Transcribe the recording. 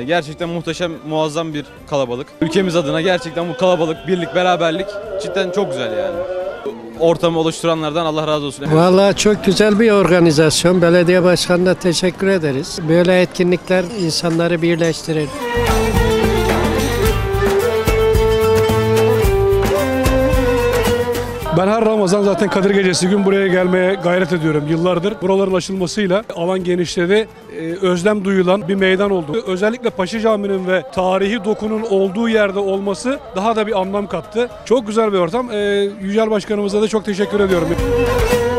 yani. Gerçekten muhteşem, muazzam bir kalabalık. Ülkemiz adına gerçekten bu kalabalık, birlik, beraberlik cidden çok güzel yani. Ortamı oluşturanlardan Allah razı olsun. Vallahi çok güzel bir organizasyon. Belediye başkanına teşekkür ederiz. Böyle etkinlikler insanları birleştirir. Ben her Ramazan zaten Kadir Gecesi gün buraya gelmeye gayret ediyorum yıllardır. Buraların açılmasıyla alan genişledi, özlem duyulan bir meydan oldu. Özellikle Paşa Camii'nin ve tarihi dokunun olduğu yerde olması daha da bir anlam kattı. Çok güzel bir ortam. Yücel Başkanımıza da çok teşekkür ediyorum.